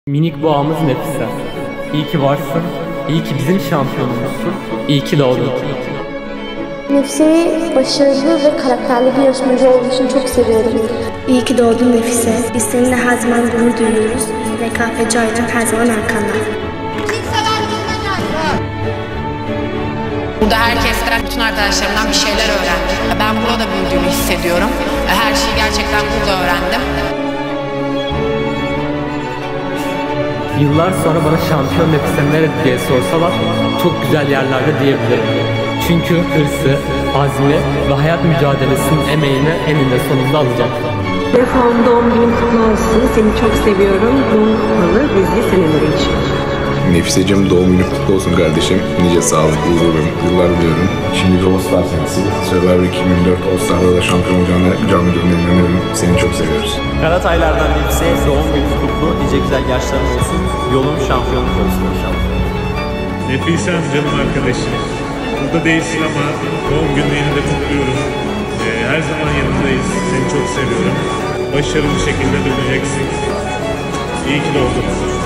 Minik boğamız Nefise. İyi ki varsın, iyi ki bizim şampiyonumuzsun, iyi ki doğdun. Nefise'yi başarılı ve karakterli bir yarışmacı olduğu için çok seviyorum. İyi ki doğdun Nefise. Biz seninle her zaman gurur duyuyoruz. RKFC Aydın her zaman arkanda. Burada herkesten, bütün arkadaşlarımdan bir şeyler öğrendim. Ben burada büyüdüğümü hissediyorum. Her şeyi gerçekten burada öğrendim. Yıllar sonra bana şampiyon Nefise nerede diye sorsalar çok güzel yerlerde diyebilirim. Çünkü hırsı, azmi ve hayat mücadelesinin emeğini eninde sonunda alacak. Defon doğum günün kutlu olsun. Seni çok seviyorum. Doğum kutlalı bizli seneleri inşallah. Nefiseciğim doğum günün kutlu olsun kardeşim. Nice sağlıklı, huzurlu yıllar diliyorum. Şimdi de All-Star senesi. Survivor 2024 All-Star'da da şampiyon olacağına canlı gönülden inanıyorum. Seni çok seviyoruz. Karataylardan Nefis'e doğum günü kutlu, nice güzel yaşların olsun. Yolun şampiyonluk olsun inşallah. Nefisem canım arkadaşım. Burada değilsin ama doğum günlerini de kutluyorum. Her zaman yanındayız. Seni çok seviyorum. Başarılı şekilde döneceksin. İyi ki doğdun.